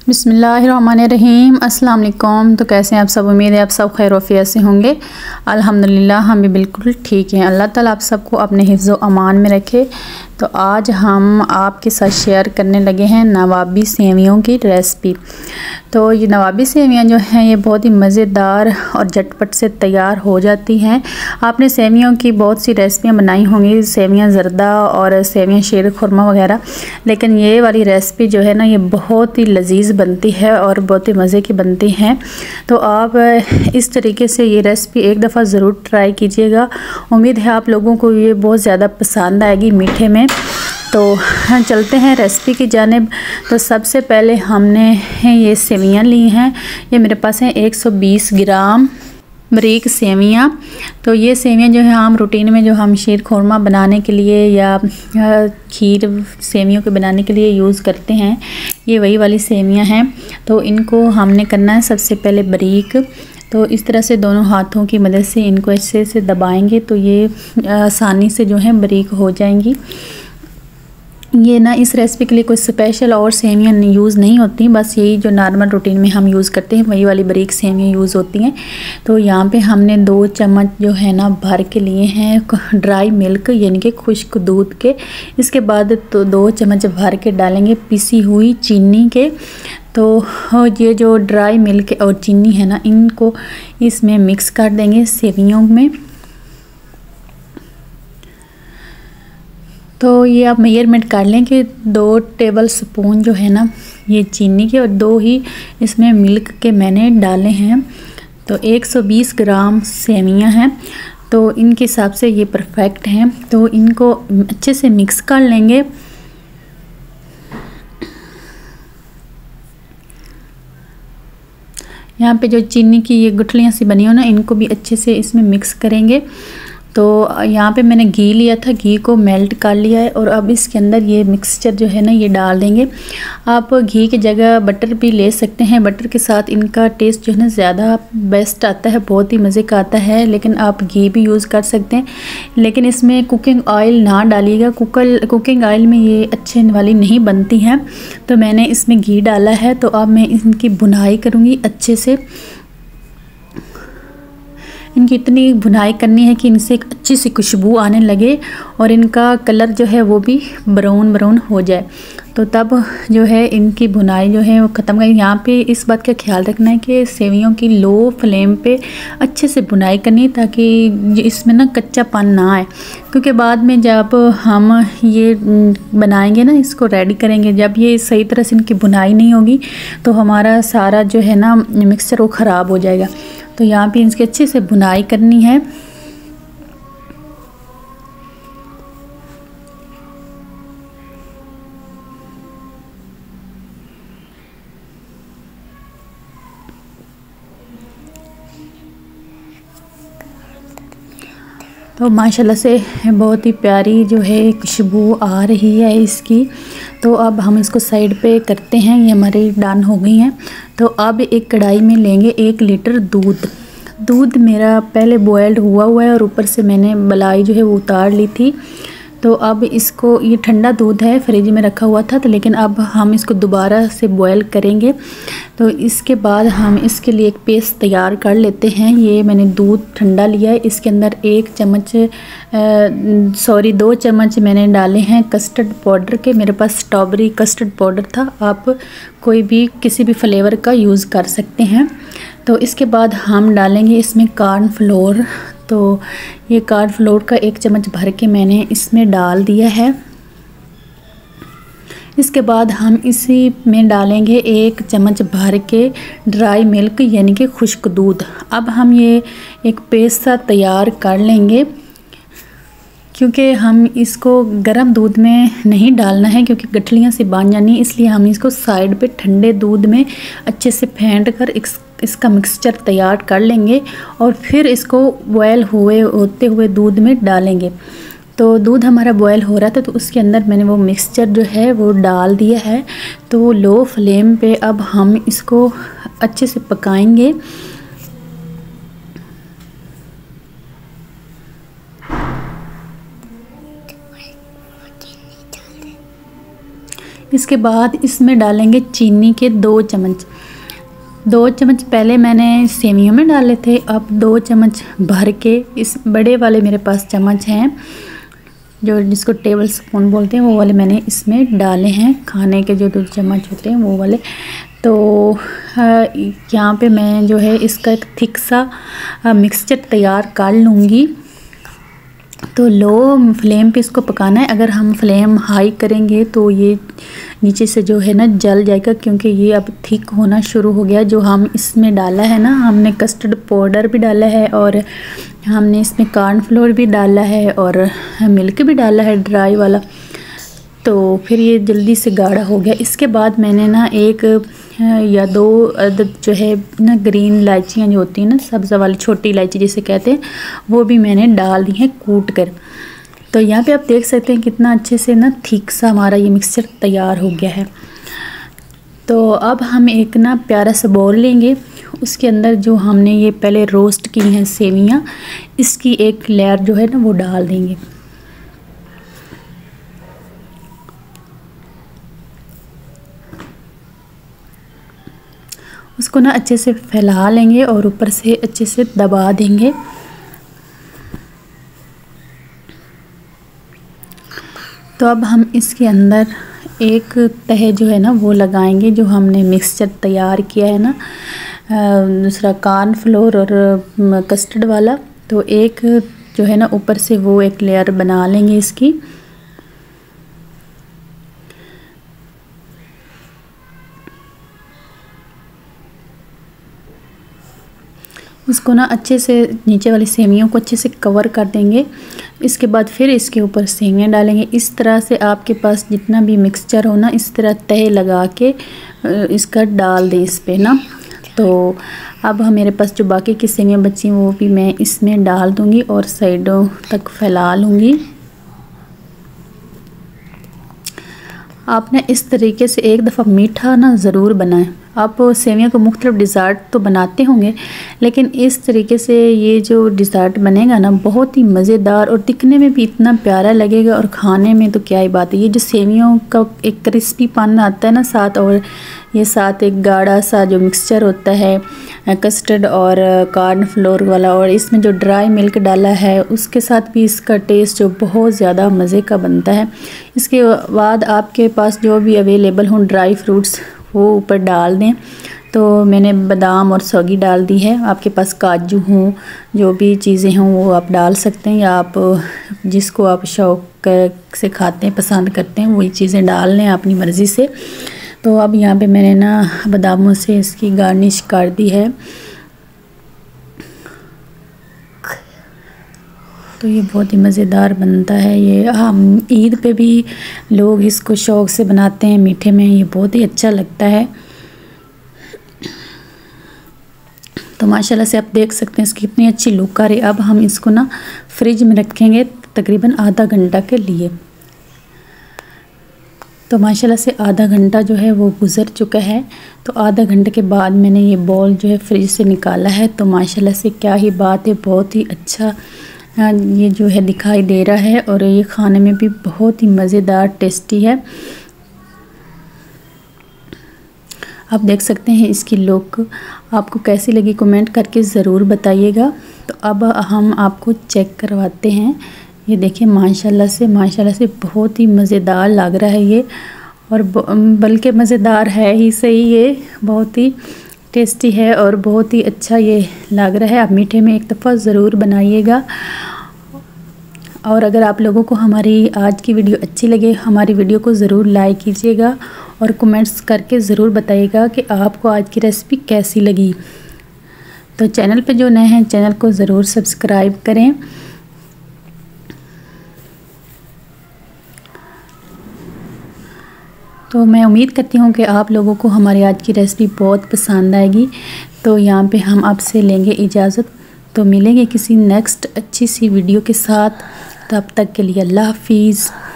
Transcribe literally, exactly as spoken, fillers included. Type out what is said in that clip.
बिस्मिल्लाहिर्रहमानिर्रहीम। अस्सलाम वालेकुम। तो कैसे हैं आप सब? उम्मीद है आप सब खैर वफ़ियत से होंगे। अल्हम्दुलिल्लाह हम भी बिल्कुल ठीक हैं। अल्लाह ताला आप सबको अपने हिफ्ज़ व अमान में रखे। तो आज हम आपके साथ शेयर करने लगे हैं नवाबी सेवियों की रेसिपी। तो ये नवाबी सेवियाँ जो हैं ये बहुत ही मज़ेदार और झटपट से तैयार हो जाती हैं। आपने सेवियों की बहुत सी रेसिपियाँ बनाई होंगी, सेवियाँ ज़रदा और सेवियाँ शीर खुरमा वगैरह, लेकिन ये वाली रेसिपी जो है ना ये बहुत ही लजीज बनती है और बहुत ही मज़े की बनती हैं। तो आप इस तरीके से ये रेसिपी एक दफ़ा ज़रूर ट्राई कीजिएगा। उम्मीद है आप लोगों को ये बहुत ज़्यादा पसंद आएगी मीठे में। तो चलते हैं रेसिपी की जानिब। तो सबसे पहले हमने ये सेवियाँ ली हैं। ये मेरे पास हैं एक सौ बीस ग्राम बारीक सेवियाँ। तो ये सेवियाँ जो है हम रूटीन में जो हम शीर खुरमा बनाने के लिए या खीर सेवियों के बनाने के लिए यूज़ करते हैं, ये वही वाली सेवियाँ हैं। तो इनको हमने करना है सबसे पहले बारीक। तो इस तरह से दोनों हाथों की मदद से इनको अच्छे से दबाएंगे तो ये आसानी से जो है बारीक हो जाएंगी। ये ना इस रेसिपी के लिए कोई स्पेशल और सेवियाँ यूज़ नहीं होती, बस यही जो नॉर्मल रूटीन में हम यूज़ करते हैं वही वाली बारीक सेवियाँ यूज़ होती हैं। तो यहाँ पे हमने दो चम्मच जो है ना भर के लिए हैं ड्राई मिल्क यानी कि खुश्क दूध के। इसके बाद तो दो चम्मच भर के डालेंगे पिसी हुई चीनी के। तो ये जो ड्राई मिल्क और चीनी है ना इनको इसमें मिक्स कर देंगे सेवियों में। तो ये आप मेजरमेंट कर लें कि दो टेबल स्पून जो है ना ये चीनी के और दो ही इसमें मिल्क के मैंने डाले हैं। तो एक सौ बीस ग्राम सेवियां हैं तो इनके हिसाब से ये परफेक्ट हैं। तो इनको अच्छे से मिक्स कर लेंगे। यहाँ पे जो चीनी की ये गुठलियाँ सी बनी हो ना इनको भी अच्छे से इसमें मिक्स करेंगे। तो यहाँ पे मैंने घी लिया था, घी को मेल्ट कर लिया है और अब इसके अंदर ये मिक्सचर जो है ना ये डाल देंगे। आप घी की जगह बटर भी ले सकते हैं, बटर के साथ इनका टेस्ट जो है ना ज़्यादा बेस्ट आता है, बहुत ही मज़े का आता है। लेकिन आप घी भी यूज़ कर सकते हैं, लेकिन इसमें कुकिंग ऑयल ना डालिएगा। कुकर कुकिंग ऑयल में ये अच्छे वाली नहीं बनती हैं। तो मैंने इसमें घी डाला है। तो अब मैं इनकी भुनाई करूँगी अच्छे से। इनकी इतनी भुनाई करनी है कि इनसे एक अच्छी सी खुशबू आने लगे और इनका कलर जो है वो भी ब्राउन ब्राउन हो जाए। तो तब जो है इनकी भुनाई जो है वो ख़त्म करें। यहाँ पे इस बात का ख्याल रखना है कि सेवियों की लो फ्लेम पे अच्छे से भुनाई करनी ताकि इसमें ना कच्चापन ना आए, क्योंकि बाद में जब हम ये बनाएंगे ना इसको रेडी करेंगे, जब ये सही तरह से इनकी भुनाई नहीं होगी तो हमारा सारा जो है ना मिक्सचर वो ख़राब हो जाएगा। तो यहाँ पे इसकी अच्छे से भुनाई करनी है। तो माशाल्लाह से बहुत ही प्यारी जो है खुशबू आ रही है इसकी। तो अब हम इसको साइड पे करते हैं, ये हमारी डन हो गई हैं। तो अब एक कढ़ाई में लेंगे एक लीटर दूध। दूध मेरा पहले बॉयल्ड हुआ हुआ है और ऊपर से मैंने मलाई जो है वो उतार ली थी। तो अब इसको, ये ठंडा दूध है फ्रिज में रखा हुआ था, तो लेकिन अब हम इसको दोबारा से बॉयल करेंगे। तो इसके बाद हम इसके लिए एक पेस्ट तैयार कर लेते हैं। ये मैंने दूध ठंडा लिया है, इसके अंदर एक चम्मच सॉरी दो चम्मच मैंने डाले हैं कस्टर्ड पाउडर के। मेरे पास स्ट्रॉबेरी कस्टर्ड पाउडर था, आप कोई भी किसी भी फ्लेवर का यूज़ कर सकते हैं। तो इसके बाद हम डालेंगे इसमें कॉर्न फ्लोर। तो ये कॉर्न फ्लोर का एक चम्मच भर के मैंने इसमें डाल दिया है। इसके बाद हम इसी में डालेंगे एक चम्मच भर के ड्राई मिल्क यानी कि खुश्क दूध। अब हम ये एक पेस्ट सा तैयार कर लेंगे, क्योंकि हम इसको गर्म दूध में नहीं डालना है क्योंकि गठलियाँ से बांध जानी, इसलिए हम इसको साइड पे ठंडे दूध में अच्छे से फेंट कर इस, इसका मिक्सचर तैयार कर लेंगे और फिर इसको बॉयल हुए होते हुए दूध में डालेंगे। तो दूध हमारा बॉयल हो रहा था तो उसके अंदर मैंने वो मिक्सचर जो है वो डाल दिया है। तो लो फ्लेम पे अब हम इसको अच्छे से पकाएंगे। इसके बाद इसमें डालेंगे चीनी के दो चम्मच। दो चम्मच पहले मैंने सेवियों में डाले थे, अब दो चम्मच भर के, इस बड़े वाले मेरे पास चम्मच हैं जो जिसको टेबल स्पून बोलते हैं, वो वाले मैंने इसमें डाले हैं। खाने के जो दो चम्मच होते हैं वो वाले। तो यहाँ पे मैं जो है इसका एक थिक सा मिक्सचर तैयार कर लूँगी। तो लो फ्लेम पे इसको पकाना है। अगर हम फ्लेम हाई करेंगे तो ये नीचे से जो है ना जल जाएगा, क्योंकि ये अब थिक होना शुरू हो गया। जो हम इसमें डाला है ना, हमने कस्टर्ड पाउडर भी डाला है और हमने इसमें कॉर्नफ्लोर भी डाला है और मिल्क भी डाला है ड्राई वाला, तो फिर ये जल्दी से गाढ़ा हो गया। इसके बाद मैंने ना एक या दो अदद जो है ना ग्रीन इलायचियाँ जो होती हैं ना, सब्ज़ा वाली छोटी इलायची जिसे कहते हैं, वो भी मैंने डाल दी हैं कूट कर। तो यहाँ पे आप देख सकते हैं कितना अच्छे से ना थिक सा हमारा ये मिक्सचर तैयार हो गया है। तो अब हम एक ना प्यारा सा बाउल लेंगे, उसके अंदर जो हमने ये पहले रोस्ट की हैं सेवियाँ, इसकी एक लेयर जो है ना वो डाल देंगे। उसको ना अच्छे से फैला लेंगे और ऊपर से अच्छे से दबा देंगे। तो अब हम इसके अंदर एक तह जो है ना वो लगाएंगे, जो हमने मिक्सचर तैयार किया है ना, दूसरा कॉर्नफ्लोर और कस्टर्ड वाला। तो एक जो है ना ऊपर से वो एक लेयर बना लेंगे इसकी। इसको ना अच्छे से नीचे वाली सेवियों को अच्छे से कवर कर देंगे। इसके बाद फिर इसके ऊपर सेवियाँ डालेंगे। इस तरह से आपके पास जितना भी मिक्सचर हो ना, इस तरह तह लगा के इसका डाल दें इस पे ना। तो अब हम मेरे पास जो बाकी की सेवियाँ बची वो भी मैं इसमें डाल दूँगी और साइडों तक फैला लूँगी। आपने इस तरीके से एक दफ़ा मीठा ना ज़रूर बनाएं। आप सेवियों को मुख्तलिफ डिज़र्ट तो बनाते होंगे, लेकिन इस तरीके से ये जो डिज़र्ट बनेगा ना बहुत ही मज़ेदार और दिखने में भी इतना प्यारा लगेगा और खाने में तो क्या ही बात है। ये जो सेवियों का एक क्रिस्पी पान आता है ना साथ, और ये साथ एक गाढ़ा सा जो मिक्सचर होता है कस्टर्ड और कॉर्नफ्लोर वाला, और इसमें जो ड्राई मिल्क डाला है उसके साथ भी इसका टेस्ट जो बहुत ज़्यादा मज़े का बनता है। इसके बाद आपके पास जो भी अवेलेबल हों ड्राई फ्रूट्स वो ऊपर डाल दें। तो मैंने बादाम और सौगी डाल दी है। आपके पास काजू हों, जो भी चीज़ें हों वो आप डाल सकते हैं, या आप जिसको आप शौक़ से खाते हैं पसंद करते हैं वही चीज़ें डाल लें अपनी मर्ज़ी से। तो अब यहाँ पे मैंने ना बादामों से इसकी गार्निश कर दी है। तो ये बहुत ही मज़ेदार बनता है। ये हम ईद पे भी लोग इसको शौक़ से बनाते हैं, मीठे में ये बहुत ही अच्छा लगता है। तो माशाल्लाह से आप देख सकते हैं इसकी कितनी अच्छी लुक आ रही है। अब हम इसको ना फ्रिज में रखेंगे तकरीबन आधा घंटा के लिए। तो माशाल्लाह से आधा घंटा जो है वो गुज़र चुका है। तो आधा घंटे के बाद मैंने ये बॉल जो है फ्रिज से निकाला है। तो माशाल्लाह से क्या ही बात है, बहुत ही अच्छा ये जो है दिखाई दे रहा है और ये खाने में भी बहुत ही मज़ेदार टेस्टी है। आप देख सकते हैं इसकी लुक आपको कैसी लगी कमेंट करके ज़रूर बताइएगा। तो अब हम आपको चेक करवाते हैं। ये देखिए माशाल्लाह से माशाल्लाह से बहुत ही मज़ेदार लग रहा है ये, और बल्कि मज़ेदार है ही सही, ये बहुत ही टेस्टी है और बहुत ही अच्छा ये लग रहा है। आप मीठे में एक दफ़ा ज़रूर बनाइएगा। और अगर आप लोगों को हमारी आज की वीडियो अच्छी लगे, हमारी वीडियो को ज़रूर लाइक कीजिएगा और कमेंट्स करके ज़रूर बताइएगा कि आपको आज की रेसिपी कैसी लगी। तो चैनल पे जो नए हैं चैनल को ज़रूर सब्सक्राइब करें। तो मैं उम्मीद करती हूँ कि आप लोगों को हमारी आज की रेसिपी बहुत पसंद आएगी। तो यहाँ पे हम आपसे लेंगे इजाज़त। तो मिलेंगे किसी नेक्स्ट अच्छी सी वीडियो के साथ। तब तक के लिए अल्लाह हाफिज़।